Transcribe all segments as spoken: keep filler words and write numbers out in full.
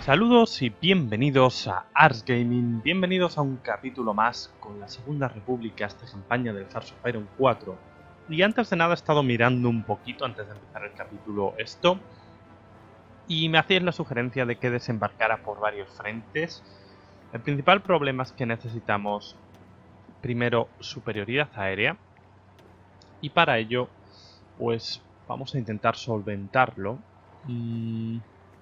Saludos y bienvenidos a Ars Gaming, bienvenidos a un capítulo más con la Segunda República, esta campaña del Hearts of Iron cuatro. Y antes de nada he estado mirando un poquito antes de empezar el capítulo esto, y me hacíais la sugerencia de que desembarcara por varios frentes. El principal problema es que necesitamos primero superioridad aérea, y para ello pues vamos a intentar solventarlo. Mm.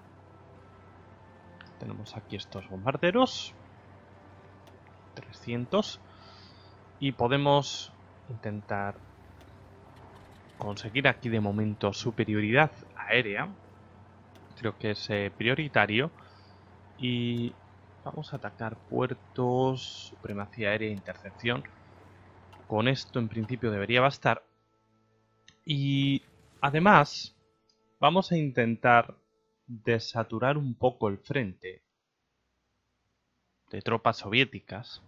Tenemos aquí estos bombarderos, trescientos, y podemos intentar conseguir aquí de momento superioridad aérea. Creo que es eh, prioritario. Y vamos a atacar puertos, supremacía aérea e intercepción. Con esto en principio debería bastar. Y además vamos a intentar desaturar un poco el frente de tropas soviéticas.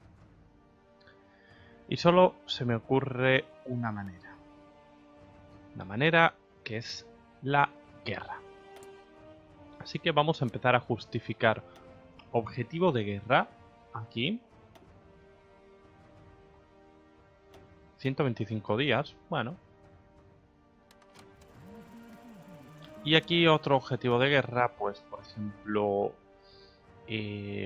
Y solo se me ocurre una manera. Una manera que es la guerra. Así que vamos a empezar a justificar objetivo de guerra aquí. ciento veinticinco días, bueno. Y aquí otro objetivo de guerra, pues por ejemplo, eh,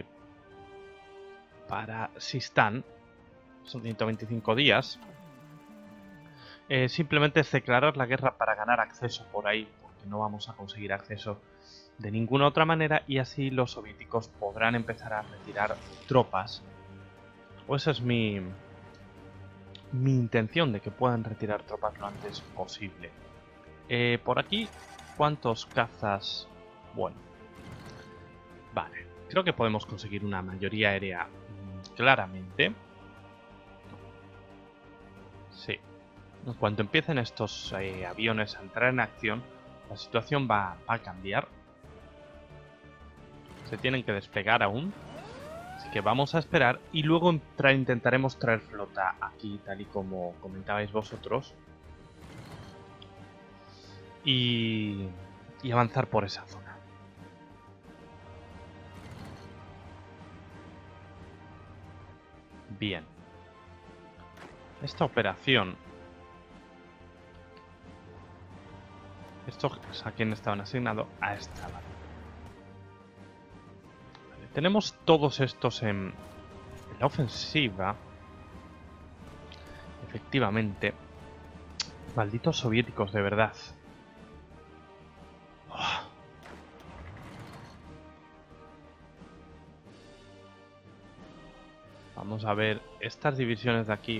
para Sistán, son ciento veinticinco días. Eh, simplemente es declarar la guerra para ganar acceso por ahí, porque no vamos a conseguir acceso de ninguna otra manera, y así los soviéticos podrán empezar a retirar tropas. O esa es mi, mi intención, de que puedan retirar tropas lo antes posible. Eh, por aquí, ¿cuántos cazas? Bueno, vale, creo que podemos conseguir una mayoría aérea mmm, claramente. Sí. En cuanto empiecen estos eh, aviones a entrar en acción, la situación va, va a cambiar. Se tienen que desplegar aún, así que vamos a esperar y luego tra intentaremos traer flota aquí, tal y como comentabais vosotros, y, y avanzar por esa zona. Bien, esta operación, estos a quién estaban asignados, a esta. Vale. Vale, tenemos todos estos en, en la ofensiva. Efectivamente, malditos soviéticos, de verdad. Oh. Vamos a ver, estas divisiones de aquí.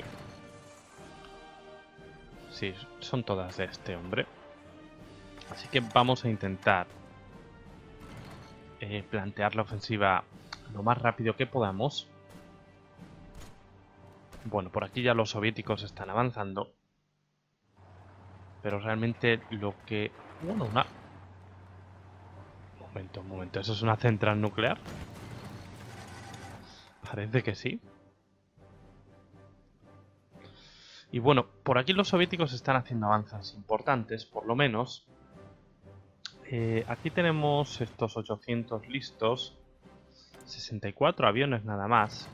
Sí, son todas de este hombre. Así que vamos a intentar eh, plantear la ofensiva lo más rápido que podamos. Bueno, por aquí ya los soviéticos están avanzando. Pero realmente lo que... Bueno, una... Un momento, un momento. ¿Eso es una central nuclear? Parece que sí. Y bueno, por aquí los soviéticos están haciendo avances importantes, por lo menos. Eh, aquí tenemos estos ochocientos listos. sesenta y cuatro aviones nada más.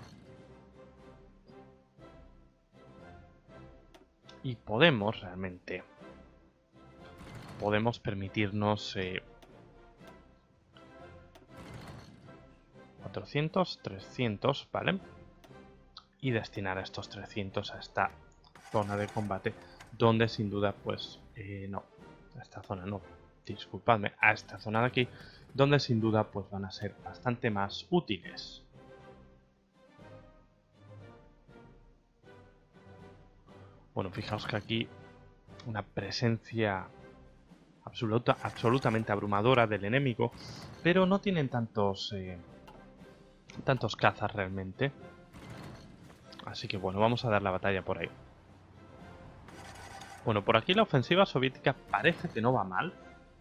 Y podemos realmente... Podemos permitirnos... Eh, cuatrocientos, trescientos, ¿vale? Y destinar a estos trescientos a esta zona de combate, donde sin duda, pues, eh, no, a esta zona no, disculpadme, a esta zona de aquí, donde sin duda, pues, van a ser bastante más útiles. Bueno, fijaos que aquí una presencia absoluta, absolutamente abrumadora del enemigo, pero no tienen tantos, eh, tantos cazas realmente. Así que bueno, vamos a dar la batalla por ahí. Bueno, por aquí la ofensiva soviética parece que no va mal.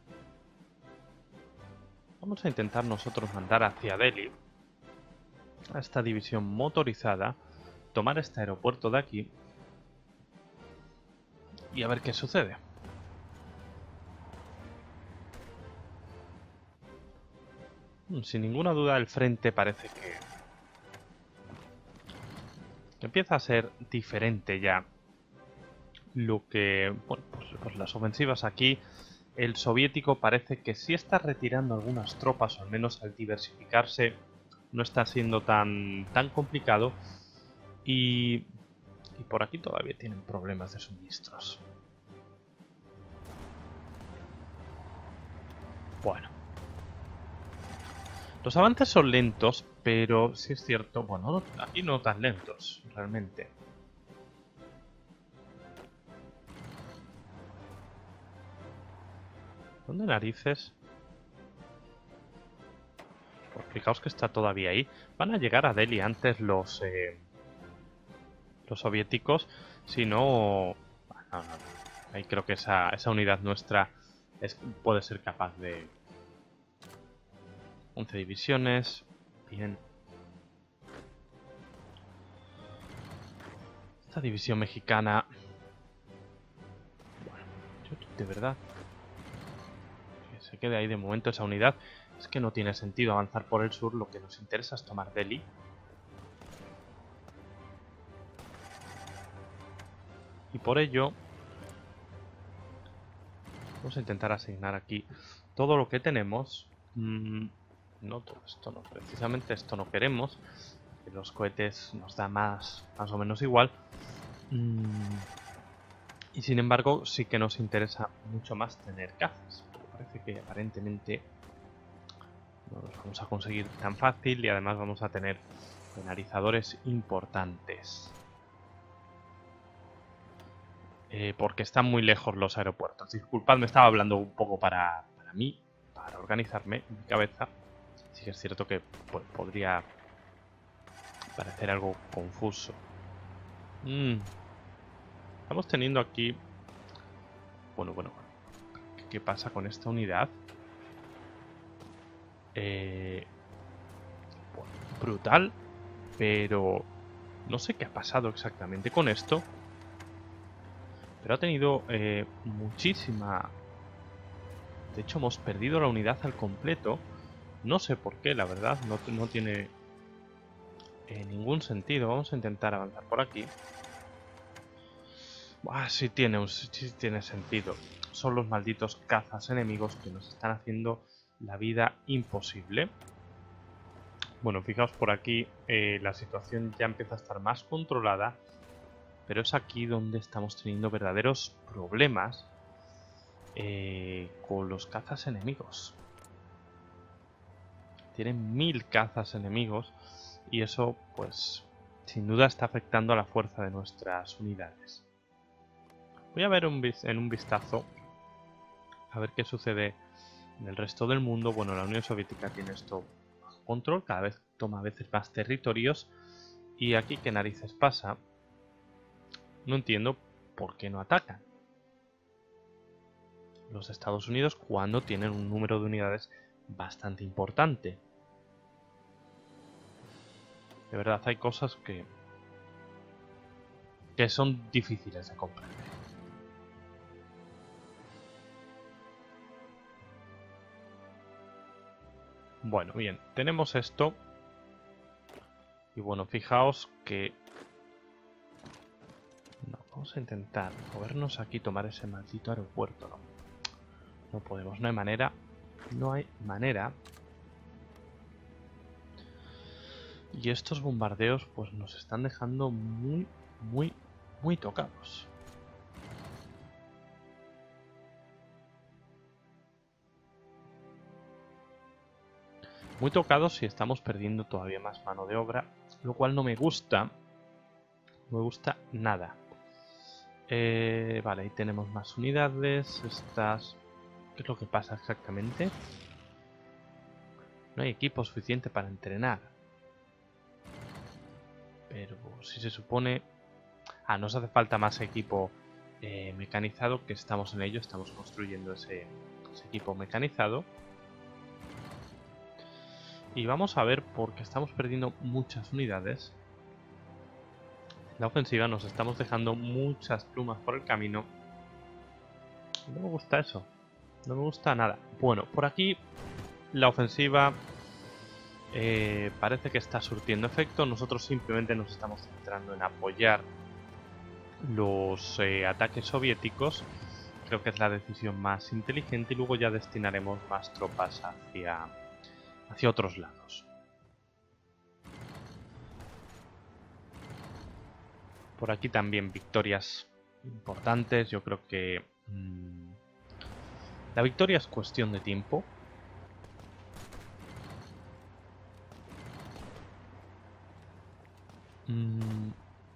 Vamos a intentar nosotros mandar hacia Delhi a esta división motorizada, tomar este aeropuerto de aquí y a ver qué sucede. Sin ninguna duda el frente parece que, que empieza a ser diferente ya. Lo que... Bueno, pues, pues las ofensivas aquí... El soviético parece que sí está retirando algunas tropas, o al menos al diversificarse no está siendo tan, tan complicado. Y, y por aquí todavía tienen problemas de suministros. Bueno. Los avances son lentos, pero sí es cierto, bueno, aquí no tan lentos, realmente. ¿Dónde narices? Pues fijaos que está todavía ahí. Van a llegar a Delhi antes los eh, los soviéticos. Si no... No, no, no. Ahí creo que esa, esa unidad nuestra es, puede ser capaz de... once divisiones. Bien. Esta división mexicana... Bueno, yo de verdad... Que se quede ahí de momento esa unidad. Es que no tiene sentido avanzar por el sur. Lo que nos interesa es tomar Delhi. Y por ello... Vamos a intentar asignar aquí todo lo que tenemos. Mm, no todo esto, no. Precisamente esto no queremos. Que los cohetes nos da más, más o menos igual. Mm, y sin embargo, sí que nos interesa mucho más tener cazas. Pero parece que aparentemente no los vamos a conseguir tan fácil y además vamos a tener penalizadores importantes. Eh, porque están muy lejos los aeropuertos. Disculpad, me estaba hablando un poco para, para mí, para organizarme en mi cabeza. Sí que es cierto que pues, podría parecer algo confuso. Mm. Estamos teniendo aquí... Bueno, bueno, bueno. ¿Qué pasa con esta unidad? Eh... Bueno, brutal, pero no sé qué ha pasado exactamente con esto. Pero ha tenido eh, muchísima... De hecho, hemos perdido la unidad al completo. No sé por qué, la verdad. No, no tiene eh, ningún sentido. Vamos a intentar avanzar por aquí. Ah, sí tiene, un, sí tiene sentido. Son los malditos cazas enemigos que nos están haciendo la vida imposible. Bueno, fijaos por aquí. Eh, la situación ya empieza a estar más controlada. Pero es aquí donde estamos teniendo verdaderos problemas eh, con los cazas enemigos. Tienen mil cazas enemigos y eso, pues, sin duda está afectando a la fuerza de nuestras unidades. Voy a ver un en un vistazo a ver qué sucede en el resto del mundo. Bueno, la Unión Soviética tiene esto bajo control, cada vez toma a veces más territorios. Y aquí, ¿qué narices pasa? No entiendo por qué no atacan los Estados Unidos cuando tienen un número de unidades bastante importante. De verdad, hay cosas que, que son difíciles de comprender. Bueno, bien, tenemos esto. Y bueno, fijaos que... No, vamos a intentar movernos aquí, tomar ese maldito aeropuerto, ¿no? No podemos, no hay manera. No hay manera. Y estos bombardeos pues nos están dejando muy, muy, muy tocados. Muy tocados y estamos perdiendo todavía más mano de obra, lo cual no me gusta. No me gusta nada. Eh, vale, ahí tenemos más unidades. Estas... ¿Qué es lo que pasa exactamente? No hay equipo suficiente para entrenar. Pero si se supone... Ah, nos hace falta más equipo eh, mecanizado, que estamos en ello. Estamos construyendo ese, ese equipo mecanizado. Y vamos a ver por qué estamos perdiendo muchas unidades. La ofensiva nos estamos dejando muchas plumas por el camino. No me gusta eso. No me gusta nada. Bueno, por aquí la ofensiva Eh, parece que está surtiendo efecto. Nosotros simplemente nos estamos centrando en apoyar los eh, ataques soviéticos. Creo que es la decisión más inteligente y luego ya destinaremos más tropas hacia, hacia otros lados. Por aquí también victorias importantes. Yo creo que mmm, la victoria es cuestión de tiempo. Mm,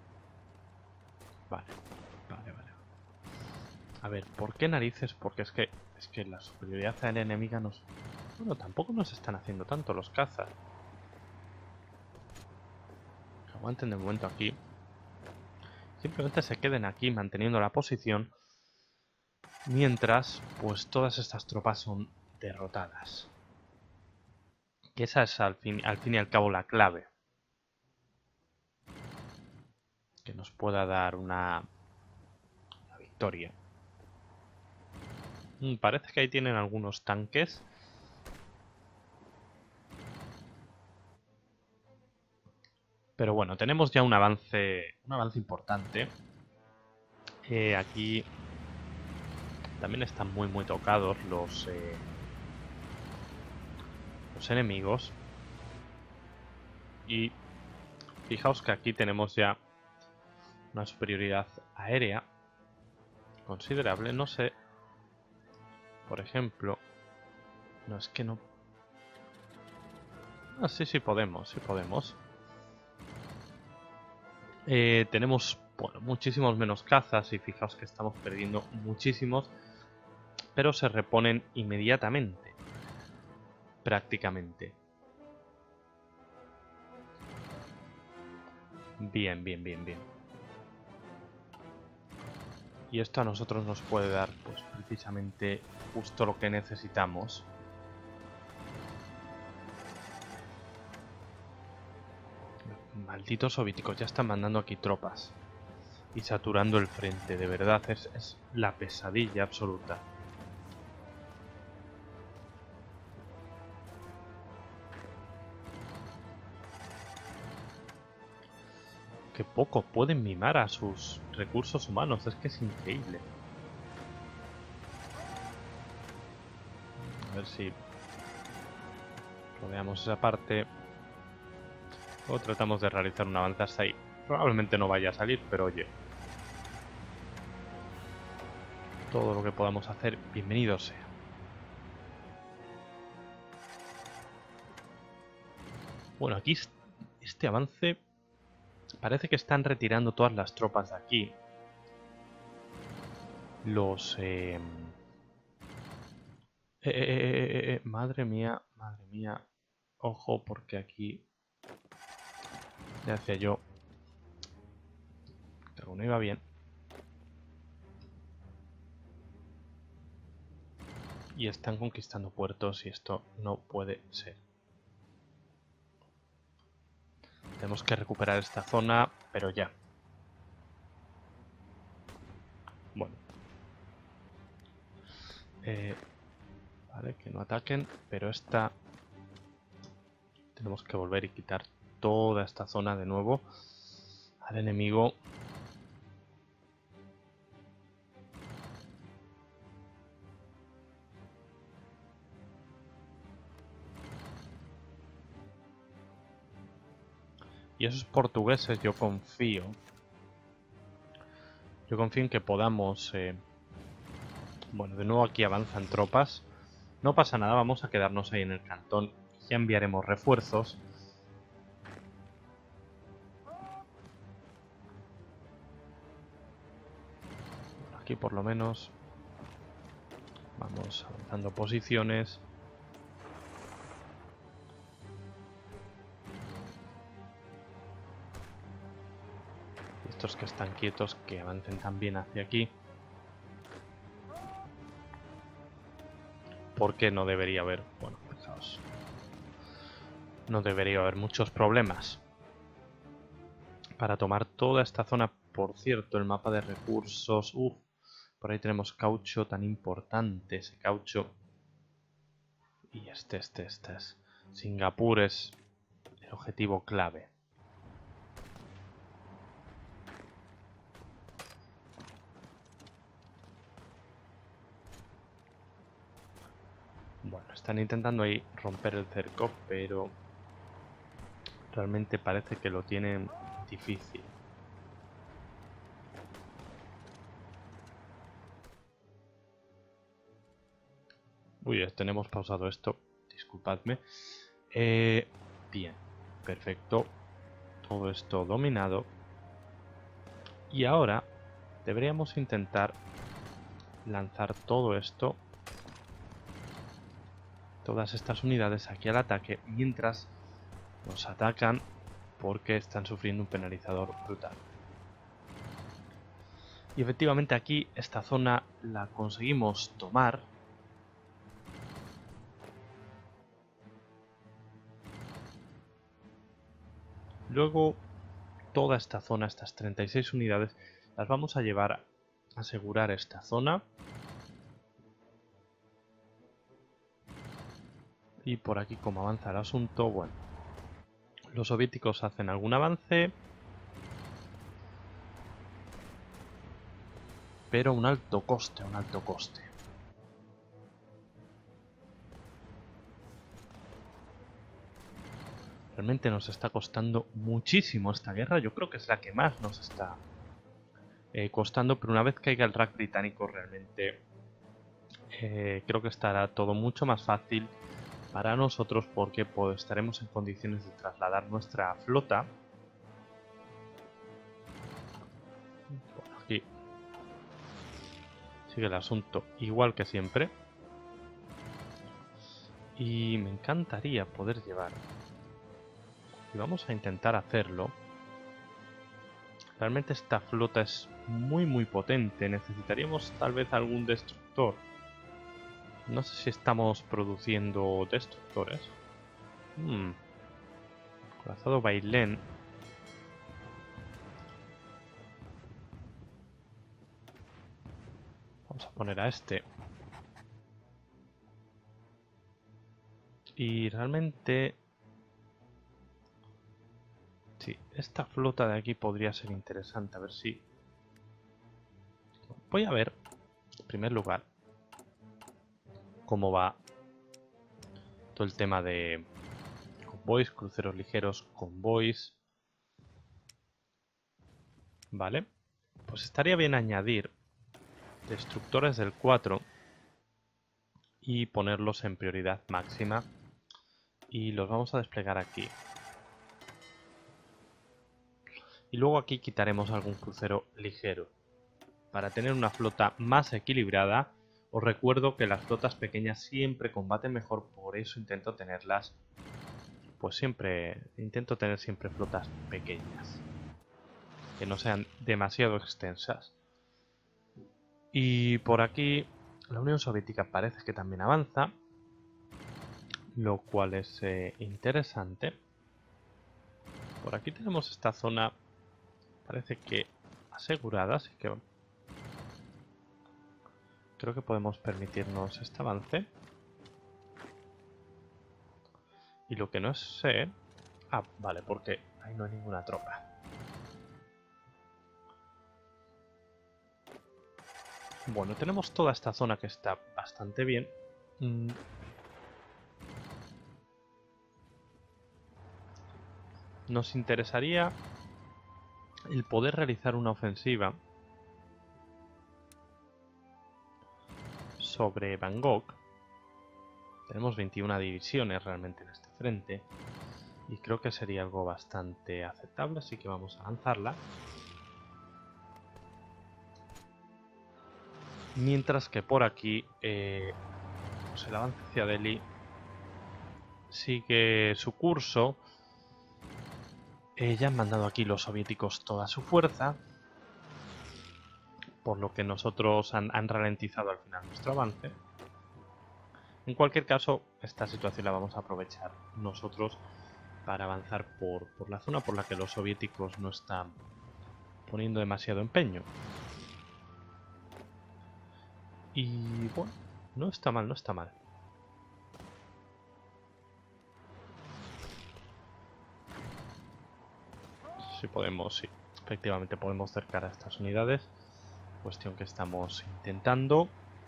vale, vale, vale. A ver, ¿por qué narices? Porque es que es que la superioridad aérea enemiga nos... Bueno, tampoco nos están haciendo tanto los cazas. Que aguanten de momento aquí. Simplemente se queden aquí manteniendo la posición. Mientras, pues todas estas tropas son derrotadas. Que esa es al fin, al fin y al cabo la clave. Que nos pueda dar una, una victoria. Mm, parece que ahí tienen algunos tanques. Pero bueno, tenemos ya un avance, un avance importante. Eh, aquí también están muy muy tocados los, eh, los enemigos. Y fijaos que aquí tenemos ya una superioridad aérea considerable. No sé, por ejemplo... No, es que no... Ah, sí, sí podemos, sí podemos. Eh, tenemos bueno, muchísimos menos cazas y fijaos que estamos perdiendo muchísimos, pero se reponen inmediatamente, prácticamente. Bien, bien, bien, bien. Y esto a nosotros nos puede dar pues precisamente justo lo que necesitamos. Malditos soviéticos, ya están mandando aquí tropas y saturando el frente, de verdad, es, es la pesadilla absoluta. Que poco pueden mimar a sus recursos humanos, es que es increíble. A ver si rodeamos esa parte. O tratamos de realizar un avance hasta ahí. Probablemente no vaya a salir, pero oye. Todo lo que podamos hacer, bienvenido sea. Bueno, aquí este avance... Parece que están retirando todas las tropas de aquí. Los... Eh... Eh, eh, eh, eh, eh, madre mía, madre mía. Ojo, porque aquí... Ya decía yo... Que no iba bien. Y están conquistando puertos y esto no puede ser. Tenemos que recuperar esta zona, pero ya. Bueno. Eh, vale, que no ataquen, pero esta... Tenemos que volver y quitar toda esta zona de nuevo al enemigo. Y esos portugueses yo confío. Yo confío en que podamos... Eh... Bueno, de nuevo aquí avanzan tropas. No pasa nada, vamos a quedarnos ahí en el cantón. Ya enviaremos refuerzos. Aquí por lo menos vamos avanzando posiciones. Estos que están quietos que avancen también hacia aquí. Porque no debería haber... Bueno, fijaos. No debería haber muchos problemas para tomar toda esta zona. Por cierto, el mapa de recursos... Uf, por ahí tenemos caucho tan importante. Ese caucho... Y este, este, este es... Singapur es objetivo clave. Bueno, están intentando ahí romper el cerco, pero realmente parece que lo tienen difícil. Uy, tenemos pausado esto, disculpadme. Eh, bien, perfecto. Todo esto dominado. Y ahora deberíamos intentar lanzar todo esto, todas estas unidades aquí al ataque, mientras nos atacan porque están sufriendo un penalizador brutal. Y efectivamente aquí esta zona la conseguimos tomar. Luego toda esta zona, estas treinta y seis unidades, las vamos a llevar a asegurar esta zona. Y por aquí, como avanza el asunto, bueno, los soviéticos hacen algún avance, pero a un alto coste, a un alto coste. Realmente nos está costando muchísimo esta guerra. Yo creo que es la que más nos está eh, costando, pero una vez caiga el rack británico realmente eh, creo que estará todo mucho más fácil para nosotros, porque pues, estaremos en condiciones de trasladar nuestra flota. Bueno, aquí sigue el asunto igual que siempre. Y me encantaría poder llevar. Y vamos a intentar hacerlo. Realmente esta flota es muy muy potente. Necesitaríamos tal vez algún destructor. No sé si estamos produciendo destructores. Hmm. Corazado Bailén. Vamos a poner a este. Y realmente... sí, esta flota de aquí podría ser interesante. A ver si... voy a ver, en primer lugar, cómo va todo el tema de convoys, cruceros ligeros, convoys. Vale. Pues estaría bien añadir destructores del cuatro y ponerlos en prioridad máxima. Y los vamos a desplegar aquí. Y luego aquí quitaremos algún crucero ligero. Para tener una flota más equilibrada, os recuerdo que las flotas pequeñas siempre combaten mejor, por eso intento tenerlas, pues siempre, intento tener siempre flotas pequeñas, que no sean demasiado extensas. Y por aquí la Unión Soviética parece que también avanza, lo cual es eh, interesante. Por aquí tenemos esta zona, parece que asegurada, así que creo que podemos permitirnos este avance. Y lo que no sé... ah, vale, porque ahí no hay ninguna tropa. Bueno, tenemos toda esta zona que está bastante bien. Mm. Nos interesaría el poder realizar una ofensiva sobre Bangkok. Tenemos veintiuna divisiones realmente en este frente y creo que sería algo bastante aceptable, así que vamos a lanzarla. Mientras que por aquí eh, pues el avance hacia Delhi sigue su curso. Eh, ya han mandado aquí los soviéticos toda su fuerza, por lo que nosotros han, han ralentizado al final nuestro avance. En cualquier caso, esta situación la vamos a aprovechar nosotros para avanzar por, por la zona por la que los soviéticos no están poniendo demasiado empeño. Y bueno, no está mal, no está mal. si podemos, sí, efectivamente podemos cercar a estas unidades. Cuestión que estamos intentando.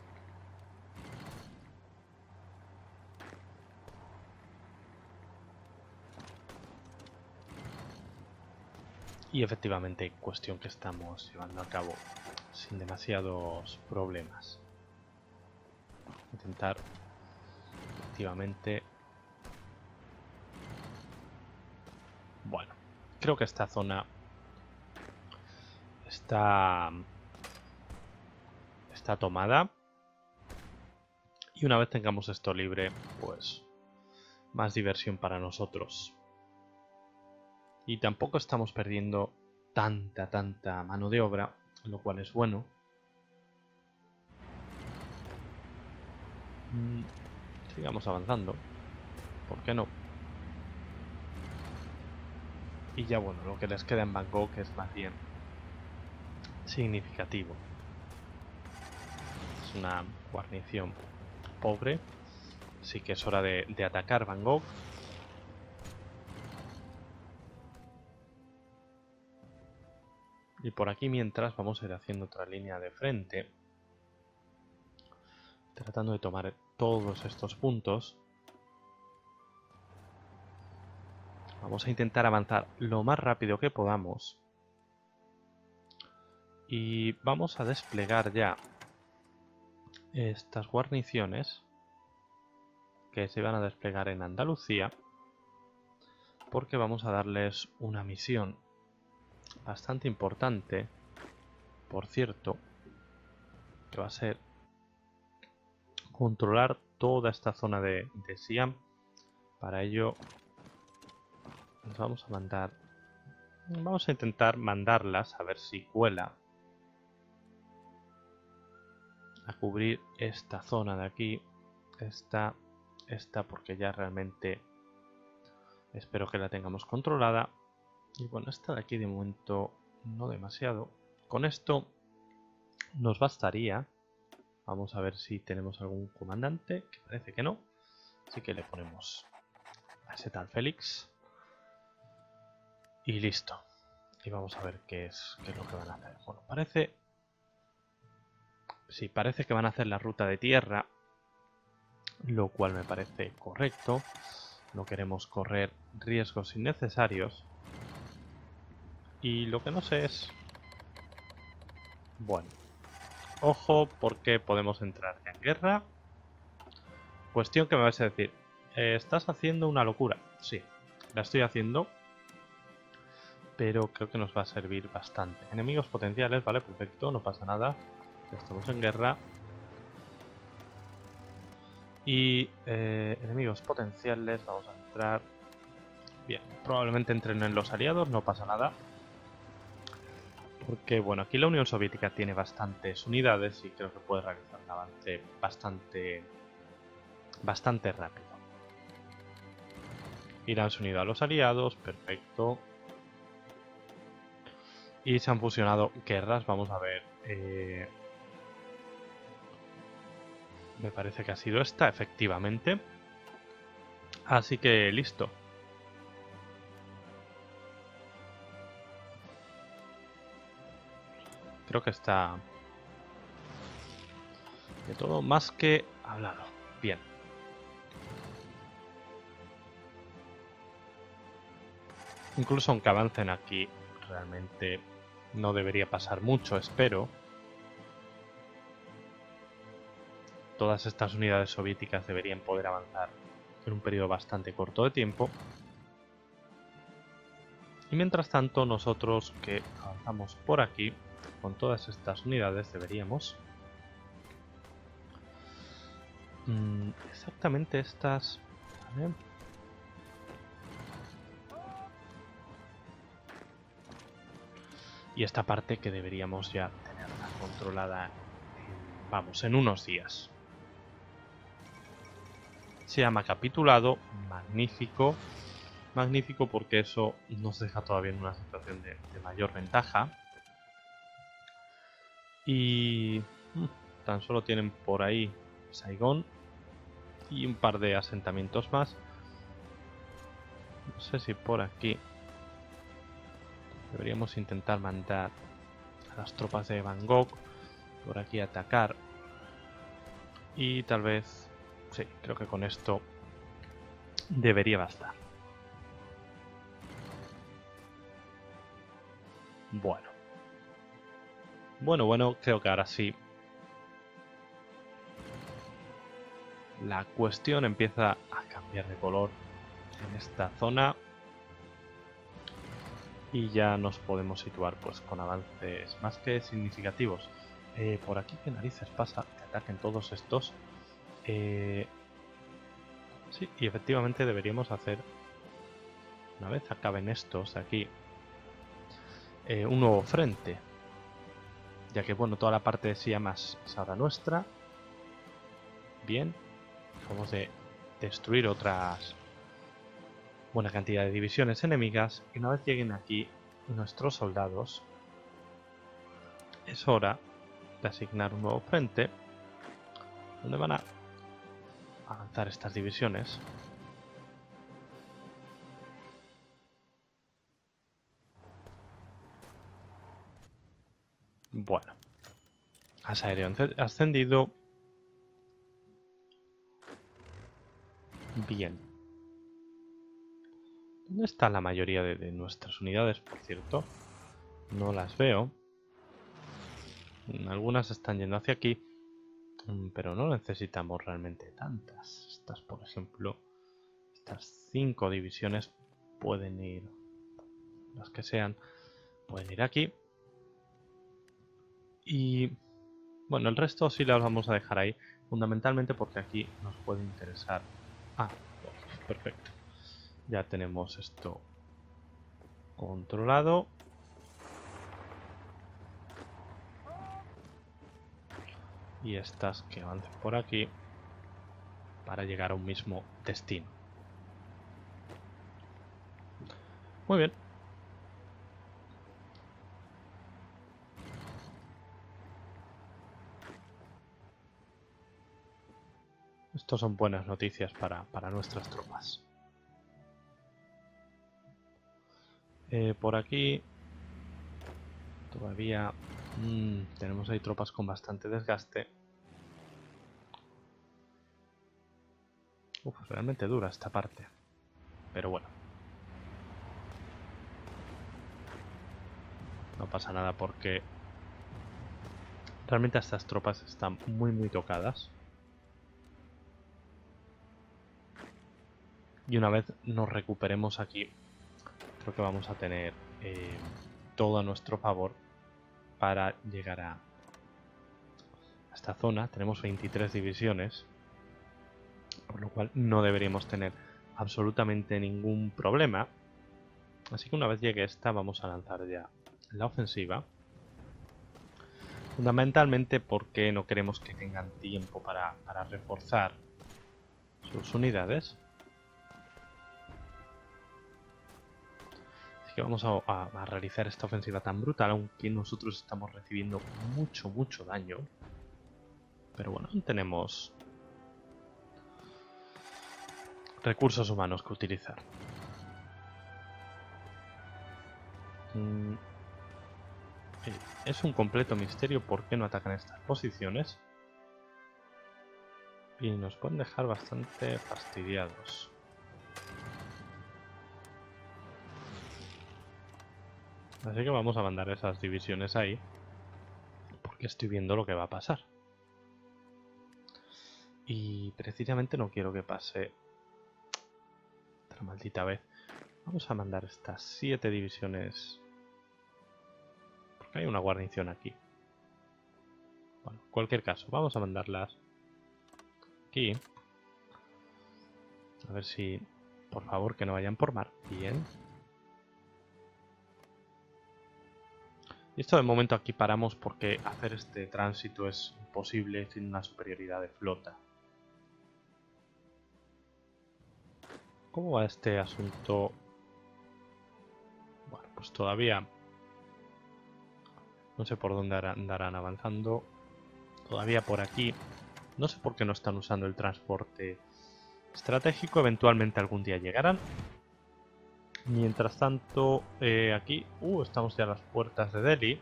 Y efectivamente, cuestión que estamos llevando a cabo sin demasiados problemas. Intentar efectivamente. Bueno, creo que esta zona está está tomada, y una vez tengamos esto libre, pues más diversión para nosotros. Y tampoco estamos perdiendo tanta, tanta mano de obra, lo cual es bueno. Mm, sigamos avanzando, ¿por qué no? Y ya bueno, lo que les queda en Bangkok es más bien significativo. Es una guarnición pobre, así que es hora de, de atacar Bangkok. Y por aquí mientras vamos a ir haciendo otra línea de frente, tratando de tomar todos estos puntos. Vamos a intentar avanzar lo más rápido que podamos. Y vamos a desplegar ya estas guarniciones que se van a desplegar en Andalucía, porque vamos a darles una misión bastante importante, por cierto, que va a ser controlar toda esta zona de, de Siam. Para ello nos vamos a mandar, vamos a intentar mandarlas a ver si cuela a cubrir esta zona de aquí, esta, esta, porque ya realmente espero que la tengamos controlada. Y bueno, esta de aquí de momento no demasiado. Con esto nos bastaría. Vamos a ver si tenemos algún comandante, que parece que no. Así que le ponemos a ese tal Félix. Y listo. Y vamos a ver qué es, qué es lo que van a hacer. Bueno, parece... Sí, parece que van a hacer la ruta de tierra, lo cual me parece correcto. No queremos correr riesgos innecesarios. Y lo que no sé es... Bueno, ojo, porque podemos entrar en guerra. Cuestión que me vais a decir, eh, ¿estás haciendo una locura? Sí, la estoy haciendo, pero creo que nos va a servir bastante. Enemigos potenciales, vale, perfecto, no pasa nada. Ya estamos en guerra. Y eh, enemigos potenciales, vamos a entrar. Bien, probablemente entren en los aliados, no pasa nada. Porque, bueno, aquí la Unión Soviética tiene bastantes unidades y creo que puede realizar un avance bastante, bastante rápido. Irán se unido a los aliados, perfecto. Y se han fusionado guerras, vamos a ver. Eh, me parece que ha sido esta, efectivamente. Así que listo. Creo que está de todo más que hablado. Bien. Incluso aunque avancen aquí, realmente no debería pasar mucho, espero. Todas estas unidades soviéticas deberían poder avanzar en un periodo bastante corto de tiempo. Y mientras tanto, nosotros que avanzamos por aquí, con todas estas unidades deberíamos... Mm, exactamente estas... ¿Vale? Y esta parte que deberíamos ya tenerla controlada, en, vamos, en unos días. Se llama capitulado, magnífico. Magnífico porque eso nos deja todavía en una situación de, de mayor ventaja. Y mmm, tan solo tienen por ahí Saigón y un par de asentamientos más. No sé si por aquí Deberíamos intentar mandar a las tropas de Van Gogh por aquí a atacar. Y tal vez... sí, creo que con esto debería bastar. Bueno. Bueno, bueno, creo que ahora sí. La cuestión empieza a cambiar de color en esta zona. Y ya nos podemos situar pues con avances más que significativos. Eh, por aquí, ¿qué narices pasa? Que ataquen todos estos. Eh... Sí, y efectivamente deberíamos hacer, una vez acaben estos de aquí, eh, un nuevo frente. Ya que, bueno, toda la parte de Siamas es ahora nuestra. Bien. Vamos a destruir otras buena cantidad de divisiones enemigas. Y una vez lleguen aquí nuestros soldados, es hora de asignar un nuevo frente donde van a avanzar estas divisiones. Bueno, asedio ascendido. Bien. ¿Dónde está la mayoría de, de nuestras unidades, por cierto? No las veo. Algunas están yendo hacia aquí, pero no necesitamos realmente tantas. Estas, por ejemplo, estas cinco divisiones pueden ir, las que sean, pueden ir aquí. Y bueno, el resto sí las vamos a dejar ahí, fundamentalmente porque aquí nos puede interesar. Ah, perfecto. Ya tenemos esto controlado. Y estas que avancen por aquí para llegar a un mismo destino. Muy bien. Estos son buenas noticias para, para nuestras tropas. Eh, por aquí todavía mmm, tenemos ahí tropas con bastante desgaste. Uf, realmente dura esta parte. Pero bueno. No pasa nada porque realmente estas tropas están muy muy tocadas. Y una vez nos recuperemos aquí, creo que vamos a tener eh, todo a nuestro favor para llegar a esta zona. Tenemos veintitrés divisiones, por lo cual no deberíamos tener absolutamente ningún problema. Así que una vez llegue esta, vamos a lanzar ya la ofensiva. Fundamentalmente porque no queremos que tengan tiempo para, para reforzar sus unidades. Así que vamos a, a, a realizar esta ofensiva tan brutal, aunque nosotros estamos recibiendo mucho, mucho daño. Pero bueno, tenemos recursos humanos que utilizar. Mm, es un completo misterio por qué no atacan estas posiciones. Y nos pueden dejar bastante fastidiados. Así que vamos a mandar esas divisiones ahí, porque estoy viendo lo que va a pasar. Y precisamente no quiero que pase otra maldita vez. Vamos a mandar estas siete divisiones, porque hay una guarnición aquí. Bueno, en cualquier caso, vamos a mandarlas aquí. A ver si, por favor, que no vayan por mar. Bien. Y esto de momento aquí paramos porque hacer este tránsito es imposible sin una superioridad de flota. ¿Cómo va este asunto? Bueno, pues todavía no sé por dónde andarán avanzando. Todavía por aquí. No sé por qué no están usando el transporte estratégico. Eventualmente algún día llegarán. Mientras tanto, eh, aquí uh, estamos ya a las puertas de Delhi.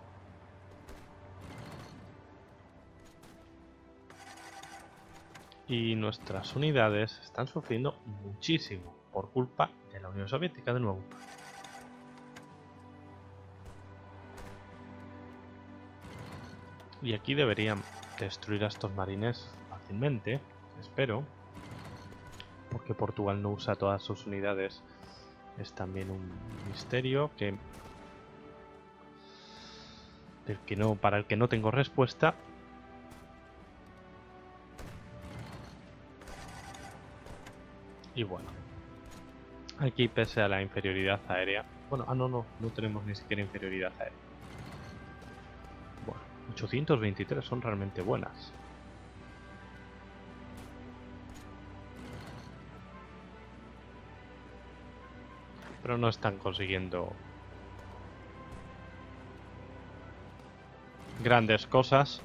Y nuestras unidades están sufriendo muchísimo por culpa de la Unión Soviética de nuevo. Y aquí deberían destruir a estos marines fácilmente, espero. Porque Portugal no usa todas sus unidades. Es también un misterio que del que no, para el que no tengo respuesta. Y bueno, aquí pese a la inferioridad aérea, bueno, ah no, no, no tenemos ni siquiera inferioridad aérea. Bueno, ochocientos veintitrés son realmente buenas. Pero no están consiguiendo grandes cosas.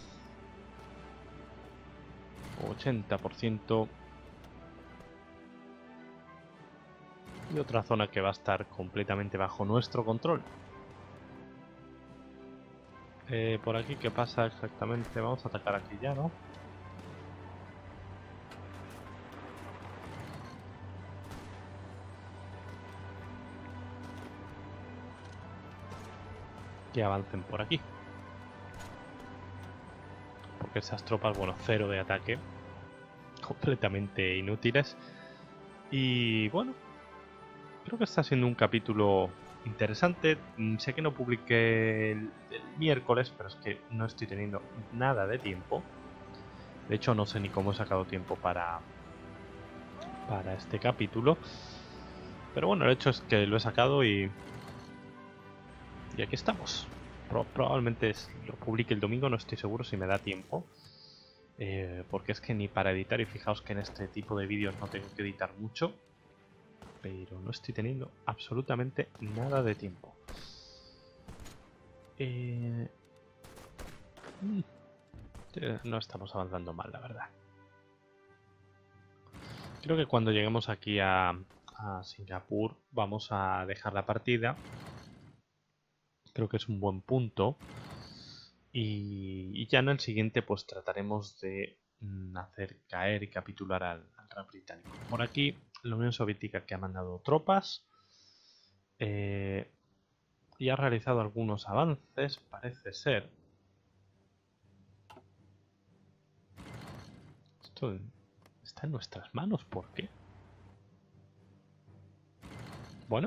ochenta por ciento. Y otra zona que va a estar completamente bajo nuestro control. Eh, por aquí, ¿qué pasa exactamente? Vamos a atacar aquí ya, ¿no? Que avancen por aquí. Porque esas tropas, bueno, cero de ataque. Completamente inútiles. Y bueno, creo que está siendo un capítulo interesante. Sé que no publiqué el, el miércoles, pero es que no estoy teniendo nada de tiempo. De hecho, no sé ni cómo he sacado tiempo para, para este capítulo. Pero bueno, el hecho es que lo he sacado y, y aquí estamos. Pro, probablemente lo publique el domingo, no estoy seguro si me da tiempo. Eh, porque es que ni para editar, y fijaos que en este tipo de vídeos no tengo que editar mucho. Pero no estoy teniendo absolutamente nada de tiempo. Eh... No estamos avanzando mal, la verdad. Creo que cuando lleguemos aquí a, a Singapur vamos a dejar la partida. Creo que es un buen punto. Y, y ya en el siguiente pues trataremos de mm, hacer caer y capitular al, al Reino Británico. Por aquí la Unión Soviética, que ha mandado tropas. Eh, y ha realizado algunos avances, parece ser. Esto está en nuestras manos, ¿por qué? Bueno.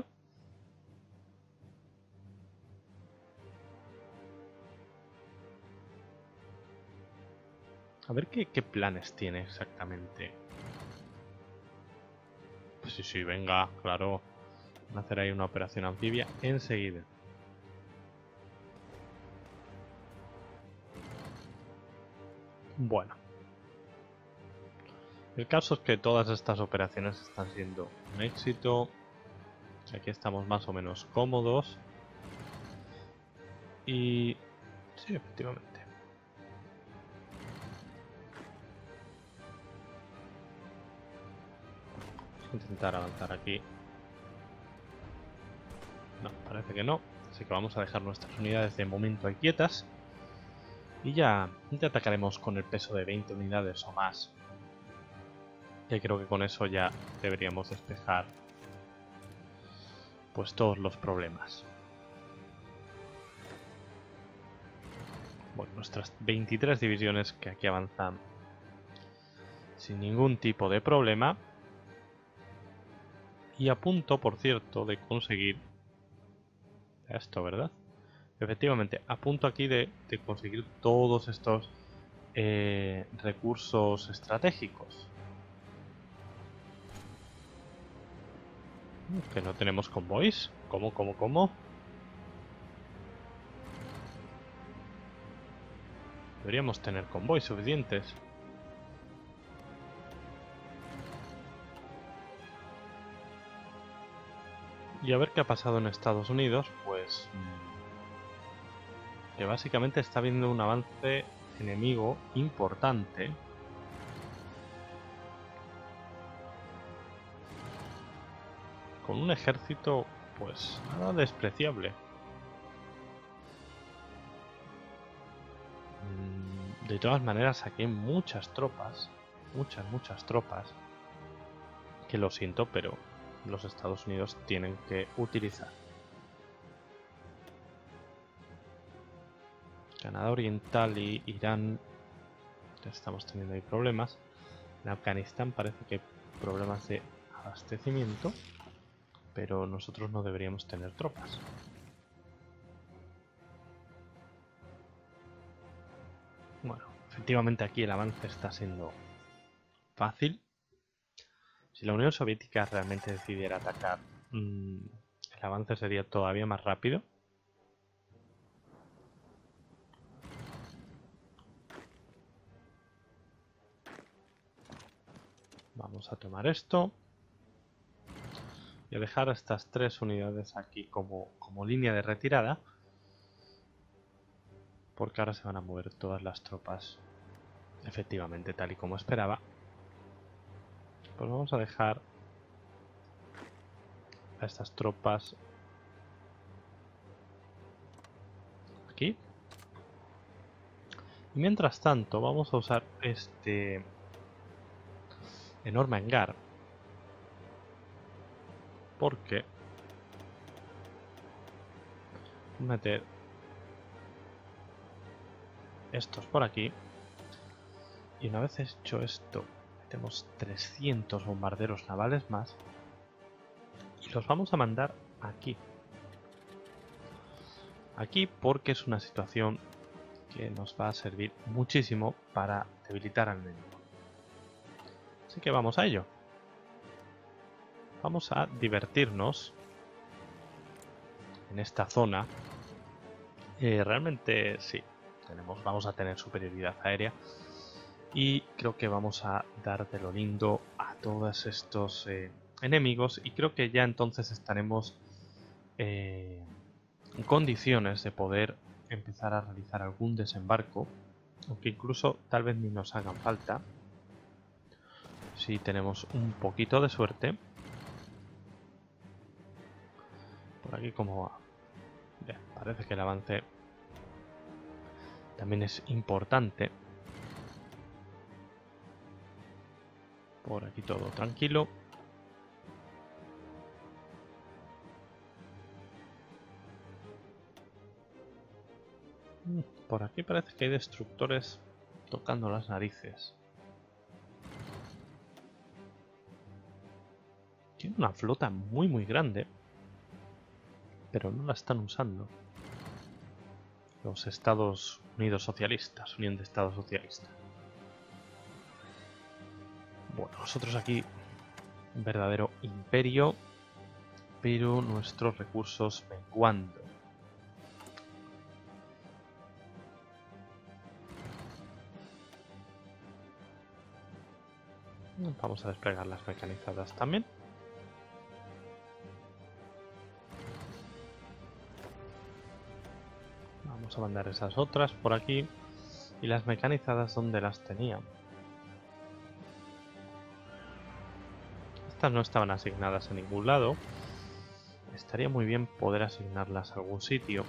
A ver qué, qué planes tiene exactamente. Pues sí, sí, venga, claro. Van a hacer ahí una operación anfibia enseguida. Bueno. El caso es que todas estas operaciones están siendo un éxito. Aquí estamos más o menos cómodos. Y... sí, efectivamente. Vamos a intentar avanzar aquí. No, parece que no. Así que vamos a dejar nuestras unidades de momento ahí quietas. Y ya, ya atacaremos con el peso de veinte unidades o más. Y creo que con eso ya deberíamos despejar pues todos los problemas. Bueno, nuestras veintitrés divisiones que aquí avanzan sin ningún tipo de problema. Y a punto, por cierto, de conseguir esto, ¿verdad? Efectivamente, a punto aquí de, de conseguir todos estos eh, recursos estratégicos. Que no tenemos convoys. ¿Cómo, cómo, cómo? Deberíamos tener convoys suficientes. Y a ver qué ha pasado en Estados Unidos, pues... que básicamente está habiendo un avance enemigo importante. con un ejército pues nada despreciable. De todas maneras, aquí hay muchas tropas, muchas, muchas tropas, que lo siento, pero los Estados Unidos tienen que utilizar. Canadá Oriental y Irán, ya estamos teniendo ahí problemas. En Afganistán parece que hay problemas de abastecimiento, pero nosotros no deberíamos tener tropas. Bueno, efectivamente aquí el avance está siendo fácil. Si la Unión Soviética realmente decidiera atacar, mmm, el avance sería todavía más rápido. Vamos a tomar esto y a dejar estas tres unidades aquí como, como línea de retirada, porque ahora se van a mover todas las tropas efectivamente tal y como esperaba. Pues vamos a dejar a estas tropas aquí. Y mientras tanto vamos a usar este enorme hangar, porque meter estos por aquí, y una vez hecho esto metemos trescientos bombarderos navales más y los vamos a mandar aquí aquí porque es una situación que nos va a servir muchísimo para debilitar al enemigo. Así que vamos a ello. Vamos a divertirnos en esta zona. Eh, realmente sí, tenemos, vamos a tener superioridad aérea y creo que vamos a dar de lo lindo a todos estos eh, enemigos, y creo que ya entonces estaremos eh, en condiciones de poder empezar a realizar algún desembarco, aunque incluso tal vez ni nos hagan falta si tenemos un poquito de suerte. Por aquí cómo va. Bien, parece que el avance también es importante. Por aquí todo tranquilo. Por aquí parece que hay destructores tocando las narices. Tiene una flota muy muy grande, pero no la están usando los Estados Unidos Socialistas, Unión de Estados Socialistas. Bueno, nosotros aquí un verdadero imperio, pero nuestros recursos menguando. Vamos a desplegar las mecanizadas también. Vamos a mandar esas otras por aquí. Y las mecanizadas, ¿dónde las tenía? Estas no estaban asignadas a ningún lado. Estaría muy bien poder asignarlas a algún sitio.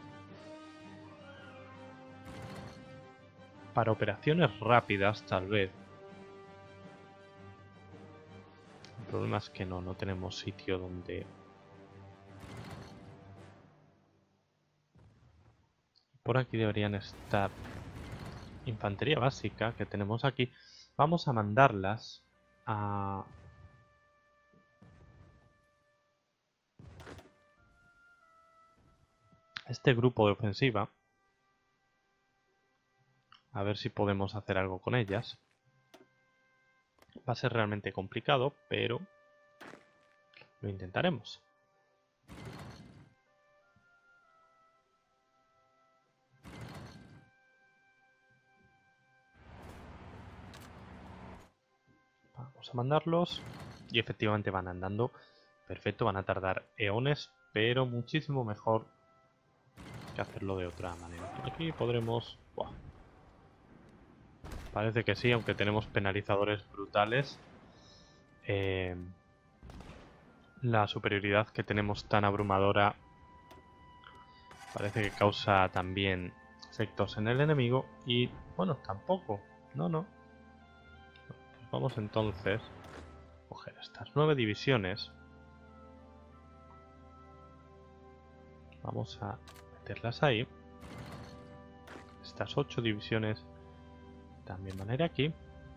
Para operaciones rápidas, tal vez. El problema es que no, no tenemos sitio donde... Por aquí deberían estar infantería básica que tenemos aquí. Vamos a mandarlas a... este grupo de ofensiva. A ver si podemos hacer algo con ellas. Va a ser realmente complicado, pero lo intentaremos. Vamos a mandarlos. Y efectivamente van andando. Perfecto, van a tardar eones, pero muchísimo mejor que hacerlo de otra manera. Aquí podremos... Buah. Parece que sí, aunque tenemos penalizadores brutales. Eh, la superioridad que tenemos tan abrumadora parece que causa también efectos en el enemigo y, bueno, tampoco. No, no. Pues vamos entonces a coger estas nueve divisiones. Vamos a meterlas ahí. Estas ocho divisiones también van a ir aquí.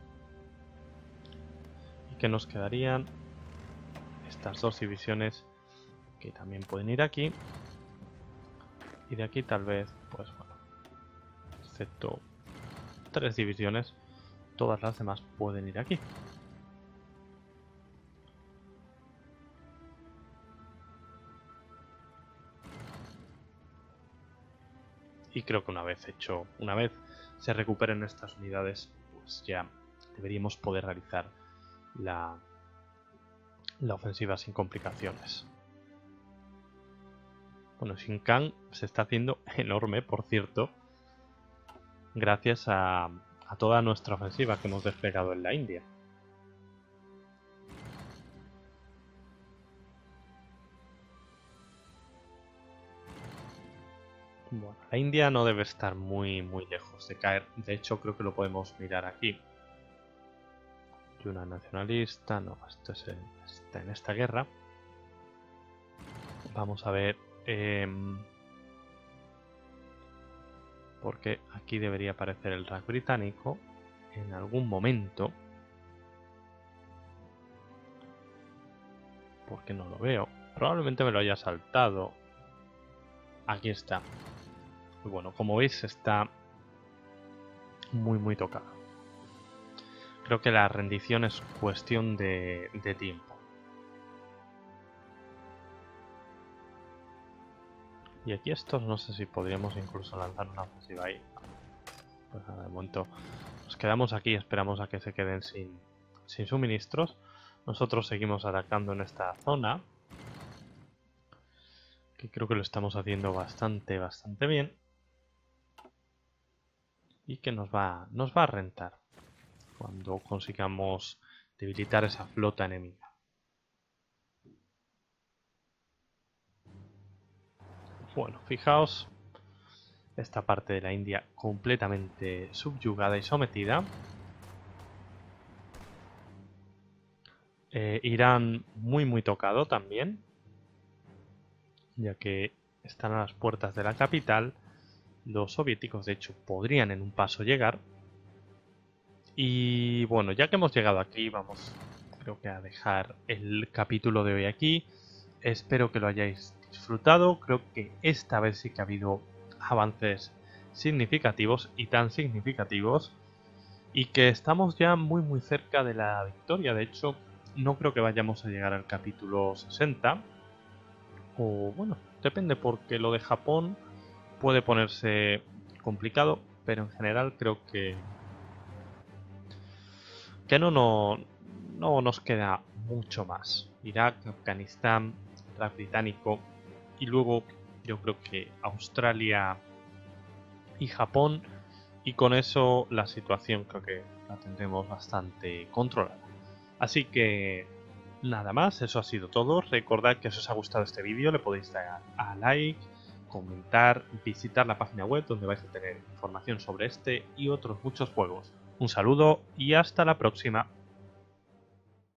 Y que nos quedarían estas dos divisiones que también pueden ir aquí. Y de aquí tal vez, pues bueno, excepto tres divisiones, todas las demás pueden ir aquí. Y creo que una vez hecho, una vez se recuperen estas unidades, pues ya deberíamos poder realizar la, la ofensiva sin complicaciones. Bueno, Shinkan se está haciendo enorme, por cierto, gracias a, a toda nuestra ofensiva que hemos desplegado en la India. Bueno, la India no debe estar muy, muy lejos de caer. De hecho, creo que lo podemos mirar aquí. Yuna nacionalista, no, esto es en, está en esta guerra. Vamos a ver... Eh, porque aquí debería aparecer el Raj británico en algún momento. Porque no lo veo. Probablemente me lo haya saltado. Aquí está. Y bueno, como veis está muy muy tocado. Creo que la rendición es cuestión de, de tiempo. Y aquí estos no sé si podríamos incluso lanzar una ofensiva ahí. Pues nada, de momento nos quedamos aquí y esperamos a que se queden sin, sin suministros. Nosotros seguimos atacando en esta zona, que creo que lo estamos haciendo bastante, bastante bien. Y que nos va, nos va a rentar cuando consigamos debilitar esa flota enemiga. Bueno, fijaos, esta parte de la India completamente subyugada y sometida. Eh, Irán muy muy tocado también, ya que están a las puertas de la capital. Los soviéticos de hecho podrían en un paso llegar. Y bueno, ya que hemos llegado aquí, vamos creo que a dejar el capítulo de hoy aquí. Espero que lo hayáis disfrutado. Creo que esta vez sí que ha habido avances significativos y tan significativos. Y que estamos ya muy muy cerca de la victoria. De hecho, no creo que vayamos a llegar al capítulo sesenta. O bueno, depende porque lo de Japón puede ponerse complicado. Pero en general creo que... Que no, no, no nos queda mucho más. Irak, Afganistán, Raj británico y luego yo creo que Australia y Japón, y con eso la situación creo que la tendremos bastante controlada. Así que nada más, eso ha sido todo. Recordad que si os ha gustado este vídeo le podéis dar a like, comentar, visitar la página web donde vais a tener información sobre este y otros muchos juegos. Un saludo y hasta la próxima.